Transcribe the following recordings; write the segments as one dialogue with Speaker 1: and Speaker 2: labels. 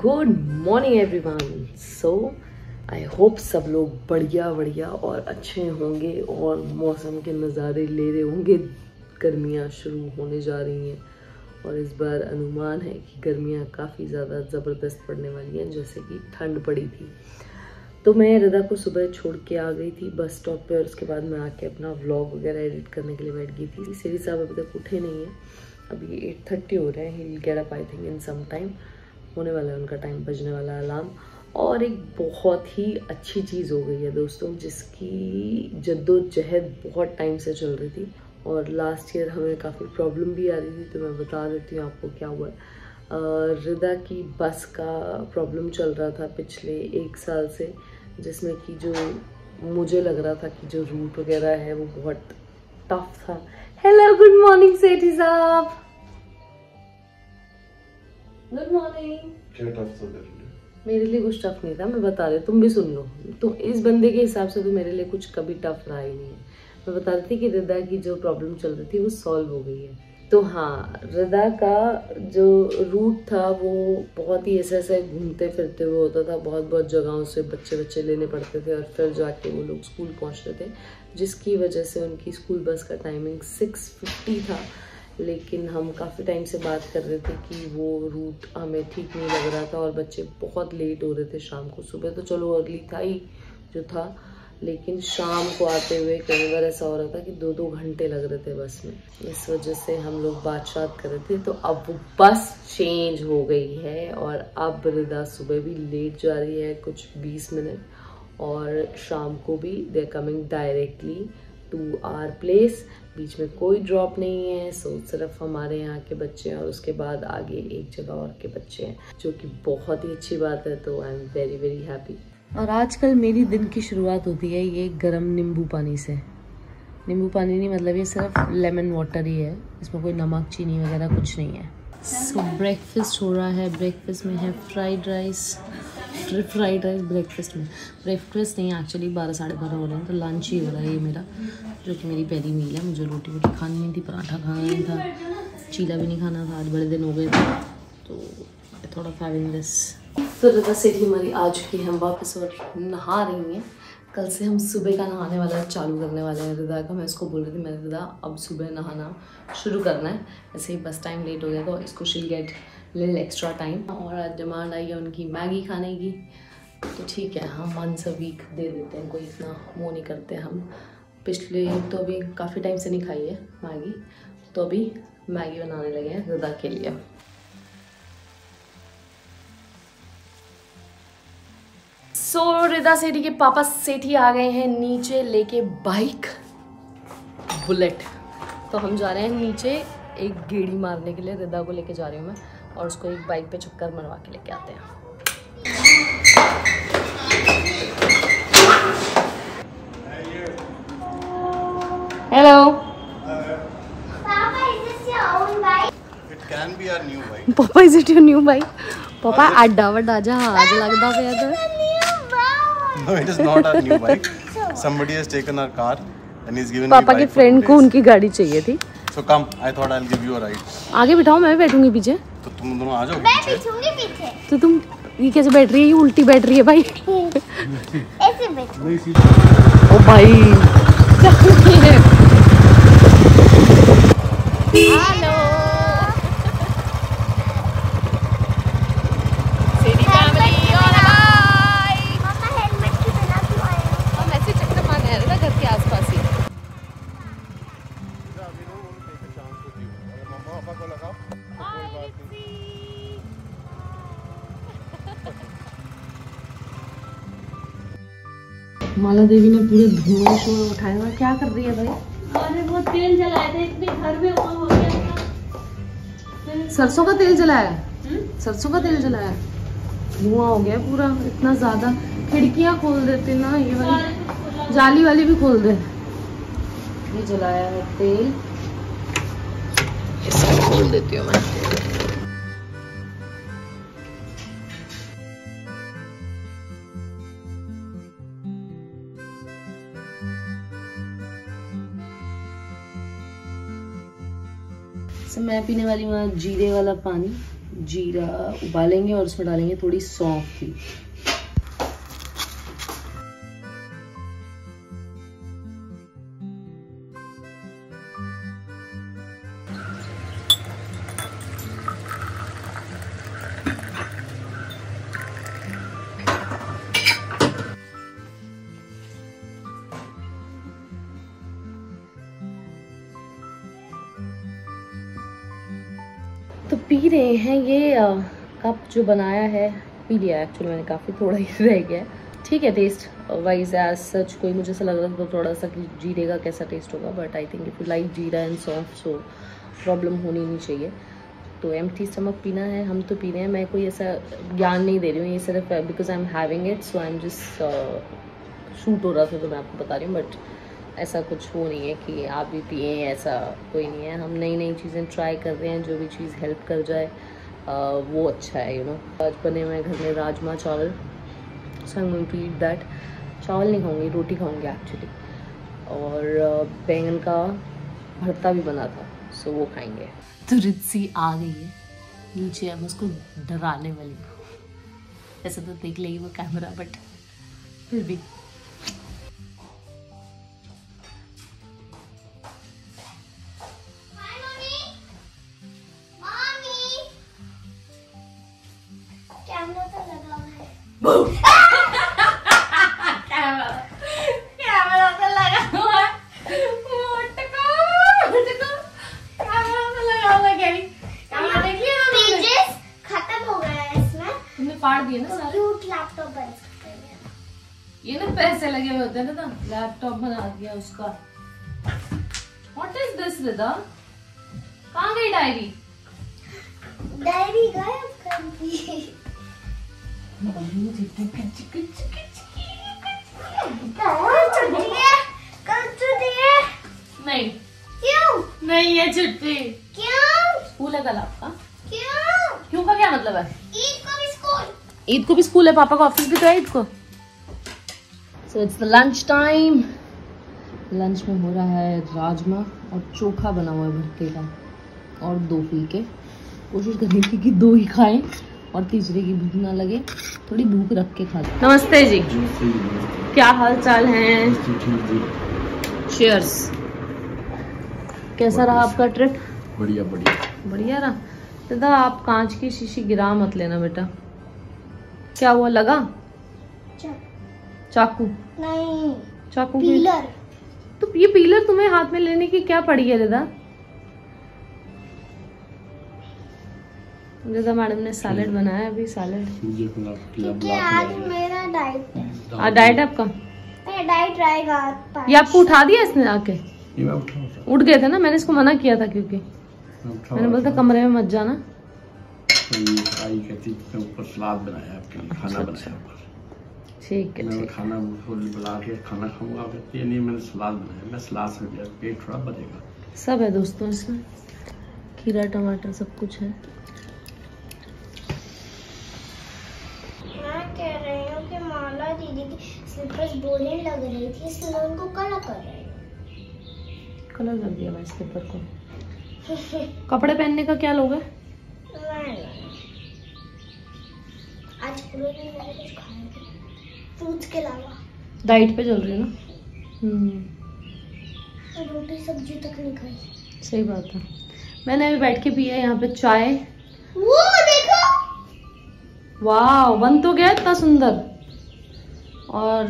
Speaker 1: Good morning everyone. So I hope सब लोग बढ़िया और अच्छे होंगे और मौसम के नज़ारे ले रहे होंगे। गर्मियाँ शुरू होने जा रही हैं और इस बार अनुमान है कि गर्मियाँ काफ़ी ज़्यादा ज़बरदस्त पड़ने वाली हैं, जैसे कि ठंड पड़ी थी। तो मैं रिदा को सुबह छोड़ के आ गई थी बस स्टॉप पे और उसके बाद मैं आके अपना व्लॉग वगैरह एडिट करने के लिए बैठ गई थी। सीरी साहब अभी तक उठे नहीं हैं, अभी 8:30 हो रहे हैं। He will get up I think in some time, होने वाला है उनका टाइम, बजने वाला अलार्म। और एक बहुत ही अच्छी चीज़ हो गई है दोस्तों, जिसकी जद्दोजहद बहुत टाइम से चल रही थी और लास्ट ईयर हमें काफ़ी प्रॉब्लम भी आ रही थी। तो मैं बता देती हूँ आपको क्या हुआ है। रिदा की बस का प्रॉब्लम चल रहा था पिछले 1 साल से, जिसमें कि जो मुझे लग रहा था कि जो रूट वगैरह है वो बहुत टफ था। हेलो गुड मॉर्निंग सेठी साहब। Good morning.
Speaker 2: क्या टफ था तेरे लिए?
Speaker 1: मेरे लिए कुछ टफ नहीं था, मैं बता रही, तुम भी सुन लो। तो इस बंदे के हिसाब से तो मेरे लिए कुछ कभी टफ रहा ही नहीं है। मैं बता रही थी कि रिदा की जो प्रॉब्लम चल रही थी वो सॉल्व हो गई है। तो हाँ, रिदा का जो रूट था वो बहुत ही ऐसे घूमते फिरते हुए होता था। बहुत जगहों से बच्चे लेने पड़ते थे और फिर जाके वो लोग स्कूल पहुँचते थे, जिसकी वजह से उनकी स्कूल बस का टाइमिंग 6:50 था। लेकिन हम काफ़ी टाइम से बात कर रहे थे कि वो रूट हमें ठीक नहीं लग रहा था और बच्चे बहुत लेट हो रहे थे शाम को। सुबह तो चलो अर्ली था ही जो था, लेकिन शाम को आते हुए कई बार ऐसा हो रहा था कि 2-2 घंटे लग रहे थे बस में। इस वजह से हम लोग बात कर रहे थे। तो अब वो बस चेंज हो गई है और अब रिदा सुबह भी लेट जा रही है कुछ 20 मिनट और शाम को भी they coming directly to our place. बीच में कोई ड्रॉप नहीं है, सिर्फ हमारे यहाँ के बच्चे हैं और उसके बाद आगे एक जगह और के बच्चे हैं, जो कि बहुत ही अच्छी बात है। तो आई एम वेरी हैप्पी। और आजकल मेरी दिन की शुरुआत होती है ये गरम नींबू पानी से। नींबू पानी नहीं, मतलब ये सिर्फ लेमन वाटर ही है, इसमें कोई नमक चीनी वगैरह कुछ नहीं है। सो ब्रेकफास्ट हो रहा है। ब्रेकफास्ट में है फ्राइड राइस ब्रेकफास्ट नहीं, एक्चुअली 12-12:30 हो रहे हैं, तो लंच ही हो रहा है ये मेरा, जो कि मेरी पहली मील है। मुझे रोटी खानी नहीं थी, पराठा खाना नहीं था, चीला भी नहीं खाना था, आज बड़े दिन हो गए थे, तो थोड़ा हैविंग दिस। तो रिदा सेठी हमारी आ चुकी है, हम वापस और नहा रही हैं। कल से हम सुबह का नहाने वाला चालू करने वाले हैं रिदा का। मैं इसको बोल रही थी, मैंने रिदा अब सुबह नहाना शुरू करना है, ऐसे ही बस टाइम लेट हो गया तो इसको she'll get little extra time. और आज डिमांड आई है उनकी मैगी खाने की, तो ठीक है, हम वंस अ वीक दे देते हैं, कोई इतना वो नहीं करते हम। पिछले तो अभी काफ़ी टाइम से नहीं खाई है मैगी, तो अभी मैगी बनाने लगे हैं रिदा के लिए। सो रिदा सेठी के पापा सेठी आ गए हैं नीचे लेके बाइक बुलेट। तो हम जा रहे हैं नीचे एक गेड़ी मारने के लिए। रिदा को लेके जा रही हूँ मैं और उसको एक बाइक पे चक्कर मरवा के लेके आते हैं। Hello
Speaker 3: Papa, is this your own bike?
Speaker 2: It can be our new bike.
Speaker 1: Papa is it your new bike? पापा अड्डा वड्डा जहाज लगदा पिया ते।
Speaker 2: No, it is not our new bike. Somebody has taken our car and he's given me
Speaker 1: पापा
Speaker 2: bike
Speaker 1: के
Speaker 2: for
Speaker 1: friend
Speaker 2: 2
Speaker 1: को
Speaker 2: days.
Speaker 1: उनकी गाड़ी चाहिए थी।
Speaker 2: So come, I thought I'll give you a ride.
Speaker 1: आगे बिठाओ, मैं भी बैठूंगी पीछे।
Speaker 2: तो तुम दोनों आ जाओ
Speaker 3: मैं
Speaker 2: पीछे।
Speaker 3: बैठूंगी पीछे।
Speaker 1: तो तुम ये कैसे बैठ रही है? ये उल्टी बैठ रही है भाई।
Speaker 3: ऐसे बैठो।
Speaker 1: ओ भाई हेलो सेठी फैमिली और हाय।
Speaker 3: पापा हेलमेट के बिना क्यों आए हो?
Speaker 1: हम ऐसे चक्कर मारने आ रहे थे घर के आसपास ही।
Speaker 2: पापा को लगाओ, कोई बात नहीं।
Speaker 1: माला देवी ने पूरे धुआं शोर उठाया हुआ, क्या कर रही है भाई?
Speaker 4: अरे वो तेल जलाए थे, इतने घर में वो हो गया था।
Speaker 1: सरसों का तेल जलाया? सरसों का तेल जलाया, धुआं हो गया पूरा इतना ज्यादा। खिड़कियां खोल देते ना, ये वाली जाली वाली भी खोल दे। ये जलाया है तेल, इसको खोल देती हूँ मैं। मैं पीने वाली हूँ जीरे वाला पानी, जीरा उबालेंगे और उसमें डालेंगे थोड़ी सौंफ भी। तो पी रहे हैं ये कप जो बनाया है, पी लिया एक्चुअली मैंने, काफ़ी थोड़ा ही रह गया। ठीक है, टेस्ट वाइज एज सच कोई मुझे ऐसा लग रहा था तो थोड़ा सा कि जीरे का कैसा टेस्ट होगा, but I think if you like jeera and saunf so problem होनी नहीं चाहिए। तो एम्प्टी स्टमक पीना है, हम तो पी रहे हैं। मैं कोई ऐसा ज्ञान नहीं दे रही हूँ, ये सिर्फ because I am having it, so I am just shoot हो रहा था तो मैं आपको बता रही हूँ, बट ऐसा कुछ वो नहीं है कि आप भी पिए, ऐसा कोई नहीं है। हम नई नई चीज़ें ट्राई कर रहे हैं, जो भी चीज़ हेल्प कर जाए वो अच्छा है, यू नो। आज बने हुए घर में राजमा चावल, so I am going to eat that. चावल नहीं खाऊंगी, रोटी खाऊंगी एक्चुअली, और बैंगन का भरता भी बना था, सो वो खाएंगे। तो रित्सी आ गई है नीचे, अब उसको डराने वाली। ऐसे तो देख लेगी वो कैमरा, बट फिर भी फाड़ दिए ना सारे।
Speaker 3: लैपटॉप बन सकते हैं,
Speaker 1: ये ना पैसे लगे हुए होते हैं ना, लैपटॉप बना दिया उसका। What is this Rida? कहाँ गई डायरी?
Speaker 3: डायरी गायब कर दी।
Speaker 1: नहीं
Speaker 3: क्यों?
Speaker 1: नहीं, ये छुट्टी।
Speaker 3: क्यों?
Speaker 1: स्कूल है कल आपका।
Speaker 3: क्यों?
Speaker 1: क्यों का क्या मतलब है?
Speaker 3: ईद को भी स्कूल।
Speaker 1: ईद को भी स्कूल है, पापा का ऑफिस भी तो है ईद को। So it's the lunch time. Lunch में हो रहा है राजमा और चोखा बना हुआ है भरते का, और 2 फुलके। कोशिश करेंगे कि 2 ही खाएं और तीसरे की भूख ना लगे, थोड़ी भूख रख के खा लें। नमस्ते जी, क्या हाल चाल है? चीयर्स। कैसा रहा आपका ट्रिप?
Speaker 2: बढ़िया बढ़िया
Speaker 1: बढ़िया रहा। दादा आप कांच की शीशी गिरा मत लेना बेटा। क्या हुआ, लगा? चाकू?
Speaker 3: नहीं,
Speaker 1: चाकू
Speaker 3: पीलर।
Speaker 1: तो ये पीलर तुम्हें हाथ में लेने की क्या पड़ी है दादा? दादा मैडम ने सैलेड बनाया, अभी सैलेड।
Speaker 3: क्योंकि आज मेरा डाइट है।
Speaker 1: आज डाइट है आपका?
Speaker 3: मेरा डाइट रहेगा।
Speaker 1: ये आपको उठा दिया इसने आके? उठ गए थे ना, मैंने इसको मना किया था क्योंकि मैंने बोला था कमरे में मत जाना।
Speaker 2: ऊपर सलाद बनाया आपके लिए, खाना बनाया ऊपर।
Speaker 1: ठीक है,
Speaker 2: मैं खाना बुला के खाना खाऊंगा, ये नहीं मैंने सलाद बनाया, मैं सलाद से मेरा पेट थोड़ा भरेगा।
Speaker 1: सब है दोस्तों इसमें, खीरा टमाटर सब कुछ है।
Speaker 3: मैं कह रही हूँ कि माला दीदी की स्लीपर्स बोलने लग रही थी, इसलिए मैं उनको कलर कर रही हूँ।
Speaker 1: कलर कर दिया भाई स्लीपर को। कपड़े पहनने का क्या लोगे?
Speaker 3: आज पूरे दिन मैंने कुछ खाया नहीं, फ्रूट्स के अलावा।
Speaker 1: डाइट पे चल रही है ना?
Speaker 3: रोटी सब्जी तक नहीं खाई।
Speaker 1: सही बात है। मैंने अभी बैठ के पिया यहाँ पे चाय।
Speaker 3: वो देखो,
Speaker 1: वाह, बन तो गया इतना सुंदर। और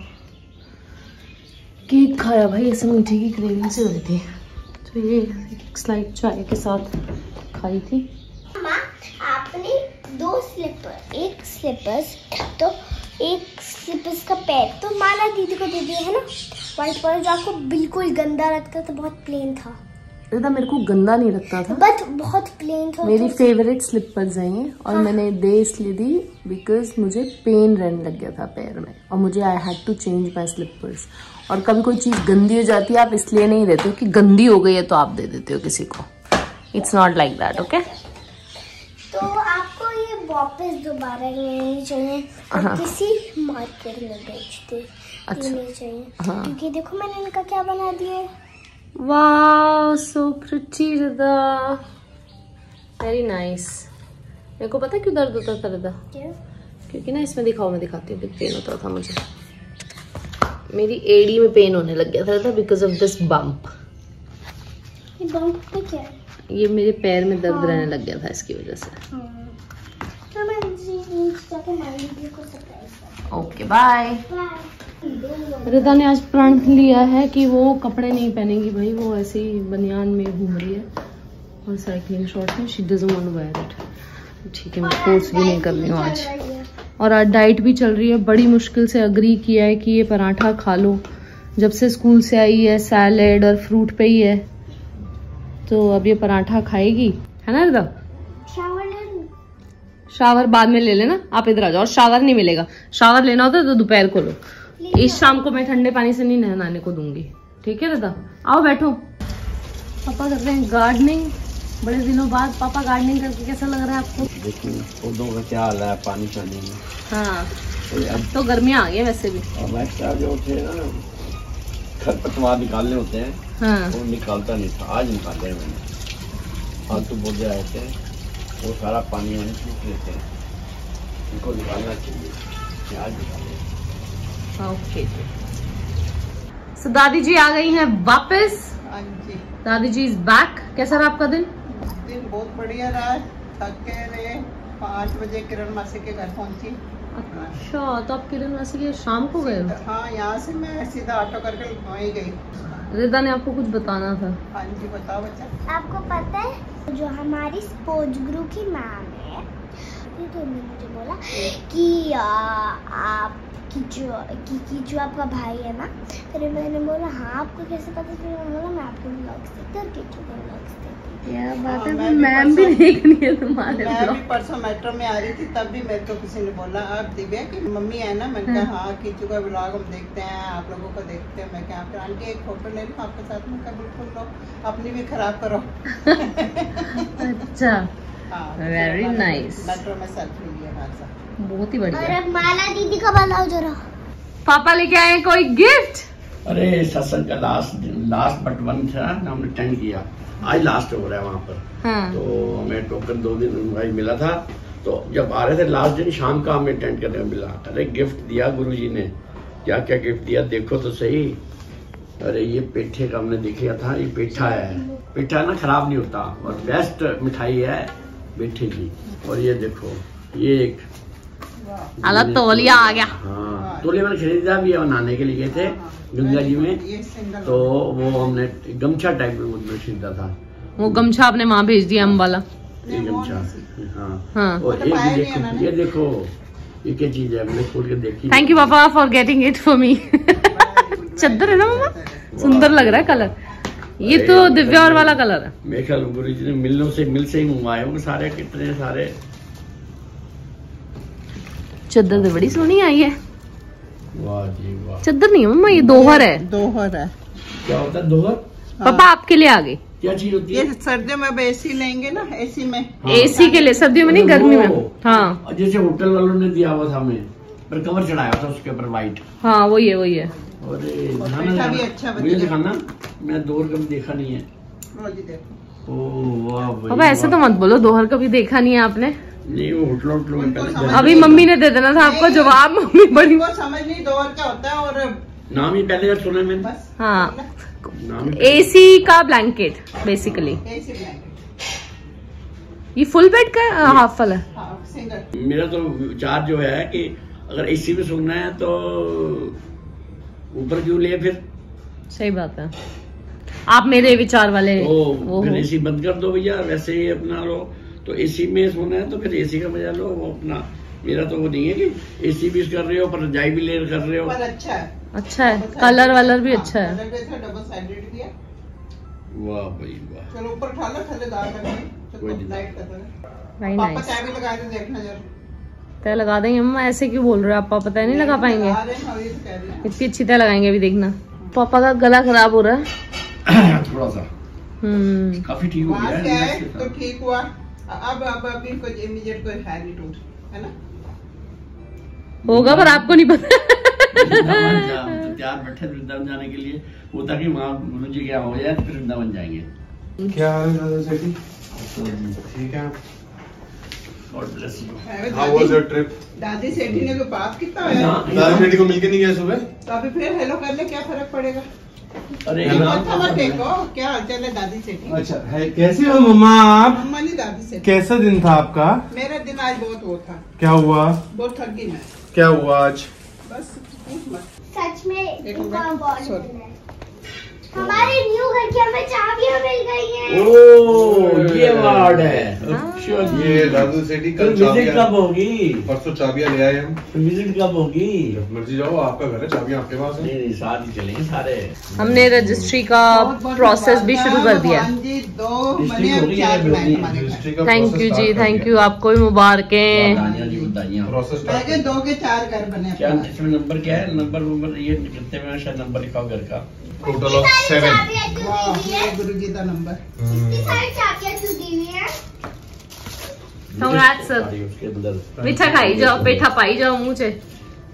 Speaker 1: केक खाया भाई, ऐसे मीठे की क्रेविंग से हो रही थी, तो ये एक स्लाइड चाय के साथ खाई थी।
Speaker 3: मामा आपने 2 स्लीपर, एक स्लीपर्स तो एक स्लीपर्स का पैर तो माला दीदी को दे दिया है ना, व्हाइट वाला जो आपको बिल्कुल गंदा लगता था, बहुत प्लेन था।
Speaker 1: दादा मेरे को गंदा नहीं लगता था,
Speaker 3: बट बहुत प्लेन था।
Speaker 1: मेरी फेवरेट स्लीपर्स हैं ये, और
Speaker 3: हाँ।
Speaker 1: मैंने दे इसलिए दी बिकॉज मुझे पेन रहने लग गया था पैर में, और मुझे I had to change my slippers. और कभी कोई चीज गंदी हो जाती है, आप इसलिए नहीं देते हो कि गंदी हो गई है तो आप दे देते हो किसी को। It's not like that, okay?
Speaker 3: तो आपको ये वापस दोबारा लेनी चाहिए और
Speaker 1: हाँ।
Speaker 3: किसी मार्केट में बेचते लेनी चाहिए।
Speaker 1: हाँ।
Speaker 3: क्योंकि देखो मैंने इनका क्या बना दिया।
Speaker 1: Wow, so pretty dada, very nice. मेरे को पता क्यों दर्द होता था रिदा?
Speaker 3: क्यों?
Speaker 1: क्योंकि ना इसमें दिखाओ, मैं दिखाती हूँ, पेन होता था मुझे। मेरी एडी में पेन होने लग गया था बिकॉज ऑफ दिस बम्प।
Speaker 3: ये बम्प पे क्या है?
Speaker 1: ये मेरे पैर में दर्द रहने लग गया था इसकी वजह से।
Speaker 3: तो मैं नीचे जाके हमारी वीडियो को surprise
Speaker 1: okay bye.
Speaker 3: Bye.
Speaker 1: Rida ने आज प्रण लिया है कि वो कपड़े नहीं पहनेंगी भाई, वो ऐसे ही बनियान में घूम रही है और साइकिलिंग शॉर्ट्स में। She doesn't want to wear it. ठीक है, मैं फोर्स भी नहीं कर रही हूँ आज। और आज डाइट भी चल रही है। बड़ी मुश्किल से अग्री किया है कि ये पराठा खा लो। जब से स्कूल से आई है सैलेड और फ्रूट पे ही है, तो अब ये पराठा खाएगी, है ना रिदा? शावर बाद में ले लेना, आप इधर आ जाओ। और शावर नहीं मिलेगा, शावर लेना होता है तो दोपहर को लो। इस शाम को मैं ठंडे पानी से नहीं नहाने को दूंगी, ठीक है रिदा? आओ बैठो। पापा कर रहे हैं गार्डनिंग, बड़े दिनों बाद। पापा गार्डनिंग करके कैसा लग रहा है आपको?
Speaker 5: देखिए पौधों का क्या हाल है पानी शानी में।
Speaker 1: हाँ, अब तो गर्मियाँ आ गई वैसे भी।
Speaker 5: और एक्स्ट्रा जो थे ना खरपतवार निकालने होते हैं,
Speaker 1: हाँ
Speaker 5: वो निकालता नहीं था, आज निकाले हैं मैंने। फालतू पौधे आए थे, वो सारा पानी वानी सूख लेते हैं, इनको निकालना चाहिए, आज निकाले।
Speaker 1: ओके, सो दादी जी आ गई हैं वापस।
Speaker 6: हाँ जी,
Speaker 1: दादी जी इज बैक। कैसा रहा आपका दिन?
Speaker 6: दिन बहुत बढ़िया रहा। थक के रहे। 5 बजे किरण मासी के घर पहुंची।
Speaker 1: अच्छा, तो आप किरण मासी के शाम को गए हो?
Speaker 6: हाँ, यहाँ से मैं सीधा ऑटो करके वहीं गई।
Speaker 1: रिदा ने आपको कुछ बताना था।
Speaker 6: हाँ जी, बताओ बच्चा।
Speaker 3: आपको पता है जो हमारी स्पोर्ट्स ग्रुप की मैम है, तो उन्होंने मुझे बोला कि आप जो आपका भाई है ना, फिर मैंने बोला हाँ आपको कैसे पता? फिर मैंने बोला मैं आपको व्लॉग्स देखती हूँ और किचू के व्लॉग्स देखती हूँ।
Speaker 1: क्या बात है,
Speaker 6: मैं
Speaker 1: मैम भी देखनी है तुम्हारे
Speaker 6: मैं भी
Speaker 1: ब्लॉग।
Speaker 6: परसों मेट्रो में आ रही थी, तब भी मेरे को किसी ने बोला आप दिव्या की मम्मी है ना? मैंने कहा हाँ, किचू का व्लॉग हम देखते हैं, आप लोगों को देखते हैं। मैं क्या फिर आंटी एक फोटो ले लूँ आपके साथ में? कहा बिल्कुल लो, अपनी भी खराब करो।
Speaker 1: अच्छा,
Speaker 6: हाँ,
Speaker 1: Very nice.
Speaker 6: मेट्रो में सेल्फी लिया भाई साहब।
Speaker 1: बहुत ही
Speaker 3: और
Speaker 1: बढ़िया।
Speaker 3: अब माला दीदी का बनाओ जरा।
Speaker 1: पापा लेके आए कोई गिफ्ट?
Speaker 5: अरे सत्संग का लास्ट बट वन था, हमने अटेंड किया, आज लास्ट हो रहा है वहाँ पर।
Speaker 1: हाँ।
Speaker 5: तो हमें टोकन 2 दिन भाई मिला था, तो जब आ रहे थे लास्ट दिन शाम का हमें अटेंड करने को मिला। अरे गिफ्ट दिया गुरुजी ने, क्या क्या गिफ्ट दिया देखो तो सही। अरे ये पेठे का हमने देखा था, ये पेठा है। पेठा ना खराब नहीं होता और बेस्ट मिठाई है पेठे की। और ये देखो, ये एक
Speaker 1: अलग तौलिया आ गया।
Speaker 5: हाँ, तौलिया मैंने खरीदा भी है, बनाने के लिए गए थे गंगा जी में,
Speaker 6: ये सिंगल
Speaker 5: तो वो हमने गमछा टाइप में उसमें खरीदा था।
Speaker 1: वो गमछा आपने वहाँ भेज दिया अम्बाला।
Speaker 5: ये गमछा, हाँ।
Speaker 1: हाँ।
Speaker 5: और एक भी देखो, ये देखो, ये क्या चीज है, हमने खोल के देखी।
Speaker 1: Thank you papa for getting it for me. चद्दर है ना मामा, सुंदर लग रहा है कलर। ये तो दिव्या और वाला कलर है।
Speaker 5: मेरे ख्याल गुरु जी ने मिल से ही मंगवाए होंगे सारे, कितने सारे।
Speaker 1: चद्दर तो बड़ी सोहनी आई है।
Speaker 5: वाह जी वाह।
Speaker 1: चद्दर नहीं है मम्मा, ये दोहर है।
Speaker 6: दोहर है।
Speaker 5: क्या होता है दोहर?
Speaker 1: पापा आपके लिए आ गई।
Speaker 5: क्या चीज होती है?
Speaker 6: ये सर्दियों में अब एसी लेंगे ना, एसी में।
Speaker 5: हाँ।
Speaker 1: एसी के लिए, सर्दियों में नहीं, गर्मी में। हाँ
Speaker 5: और जैसे होटल वालों ने दिया हुआ था हमें, पर कवर चढ़ाया था उसके ऊपर व्हाइट।
Speaker 1: हाँ, वही है वही है।
Speaker 5: और
Speaker 6: पेठा भी अच्छा
Speaker 5: मुझे
Speaker 6: बनेगा।
Speaker 5: दिखाना, मैं दोहर कभी देखा नहीं है।
Speaker 6: रोज देखो।
Speaker 5: ओह वाह भाई,
Speaker 1: पापा ऐसे तो मत बोलो, दोहर कभी देखा नहीं है आपने।
Speaker 5: नहीं, वो होटलों में
Speaker 6: उनको
Speaker 5: पहले
Speaker 6: समझ
Speaker 1: अभी मम्मी ने दे देना था आपको जवाब। मम्मी बड़ी
Speaker 6: वो समझ नहीं दोहर क्या होता है। और
Speaker 5: नाम ही पहले बार सुना मैंने।
Speaker 6: बस
Speaker 1: हाँ,
Speaker 5: नाम ही
Speaker 1: एसी का ब्लैंकेट बेसिकली।
Speaker 6: AC blanket.
Speaker 1: ये फुल बेड का हाफ वाला है?
Speaker 6: हाँ, सिंगल।
Speaker 5: मेरा तो विचार जो है कि अगर एसी में सोना है तो ऊपर क्यों ले, फिर
Speaker 1: सही बात है, आप मेरे विचार वाले
Speaker 5: तो
Speaker 1: वो
Speaker 5: फिर
Speaker 1: हो।
Speaker 5: एसी बंद कर दो भैया, वैसे ही अपना लो। तो एसी में सोना है तो फिर एसी का मजा लो, वो अपना। मेरा तो वो नहीं है कि एसी भी कर रहे हो पर रजाई भी ले कर रहे हो।
Speaker 6: पर अच्छा है।
Speaker 1: अच्छा है, कलर वलर भी अच्छा है।
Speaker 6: कलर भी अच्छा, डबल साइडेड भी है।
Speaker 5: वाह भाई वाह।
Speaker 6: चलो ऊपर उठा लो, थल्ले दार
Speaker 5: कोई
Speaker 6: करके
Speaker 5: नहीं।
Speaker 6: लाइट कर दो।
Speaker 1: वेरी
Speaker 6: पापा
Speaker 1: नाइस।
Speaker 6: चाय भी लगा के देखना जरा।
Speaker 1: तय लगा देंगे मम्मा, ऐसे क्यों बोल रहे हो आप? पापा तय नहीं लगा पाएंगे?
Speaker 6: लगा रहे हैं, और ये तो कह रही हैं।
Speaker 1: इतनी अच्छी तय लगाएंगे अभी, देखना। पापा का गला खराब हो रहा है।
Speaker 5: थोड़ा सा काफी ठीक हो
Speaker 6: वहाँ
Speaker 5: गया
Speaker 6: से
Speaker 5: है।
Speaker 6: आए तो ठीक हुआ। अब अभी कोई इमीडिएट कोई है नहीं टूट, है ना?
Speaker 1: होगा पर आपको नहीं पता।
Speaker 5: वृंदावन तो तैयार बैठे थे वृंदावन जाने के लिए, वो ताकि वहाँ गुरु जी क्या हो जाए फिर वृंदावन जाएंगे।
Speaker 2: क्या हाल है दादा सेठी? ठीक है।
Speaker 5: God bless you.
Speaker 2: How was your trip?
Speaker 6: दादी सेठी ने तो बात कितना है,
Speaker 2: दादी बेटी को मिलके नहीं गए सुबह?
Speaker 6: तो अभी फिर हेलो कर ले, क्या फर्क पड़ेगा?
Speaker 5: अरे
Speaker 6: मत्था मत देखो, क्या हाल चाल है दादी सेठी?
Speaker 7: अच्छा है, कैसे हो मम्मा आप?
Speaker 6: मम्मा नहीं दादी सेठी।
Speaker 7: कैसा दिन था आपका?
Speaker 6: मेरा दिन आज बहुत वो था,
Speaker 7: क्या हुआ?
Speaker 6: बहुत थक गई मैं,
Speaker 7: क्या हुआ आज?
Speaker 6: बस पूछ मत।
Speaker 3: सच में
Speaker 6: एक
Speaker 3: इनको
Speaker 6: मिनट,
Speaker 3: अवार्ड
Speaker 6: sorry।
Speaker 3: मिला है। हमारे न्यू घर की हमें चाबियां मिल गई हैं।
Speaker 5: ओ ये अवार्ड है। अच्छा
Speaker 2: ये दादू सेठी
Speaker 5: कल
Speaker 2: कल
Speaker 5: विजिट कब होगी?
Speaker 2: परसों चाबियां ले आए हम।
Speaker 5: विजिट कब होगी?
Speaker 2: जब मर्जी जाओ, आपका घर है, चाबियां आपके पास है।
Speaker 5: नहीं साथ ही चलेंगे सारे।
Speaker 1: हमने रजिस्ट्री का प्रोसेस भी शुरू कर दिया।
Speaker 6: भगवान जी, 2
Speaker 5: District
Speaker 6: बने
Speaker 5: हो रही है,
Speaker 6: चार बनाए
Speaker 5: होगी।
Speaker 6: हमारे घर।
Speaker 2: रजिस्ट्री का
Speaker 1: थैंक
Speaker 2: process
Speaker 1: यू
Speaker 2: start
Speaker 1: जी,
Speaker 2: कर
Speaker 1: थैंक
Speaker 2: दिया।
Speaker 1: यू, आपको भी मुबारकें।
Speaker 5: बधाइयाँ जी बधाइयाँ।
Speaker 2: Process start
Speaker 6: आगे
Speaker 2: कर
Speaker 6: 2 के 4 घर बने
Speaker 5: क्या
Speaker 6: अपने।
Speaker 5: इसमें नंबर क्या है? नंबर ये कितने में शायद नंबर लिखा हो घर का?
Speaker 2: दिया। Total of 7।
Speaker 3: चाबियां क्यों
Speaker 6: वाह,
Speaker 3: दी हुई
Speaker 6: ये
Speaker 3: है?
Speaker 6: गुरु जी का नंबर।
Speaker 3: इतनी सारी चाबियां क्यों दी हुई है?
Speaker 1: Congrats, sir।
Speaker 5: उसके अंदर
Speaker 1: मीठा खाई जाओ, पेठा पाई जाओ मुँह से।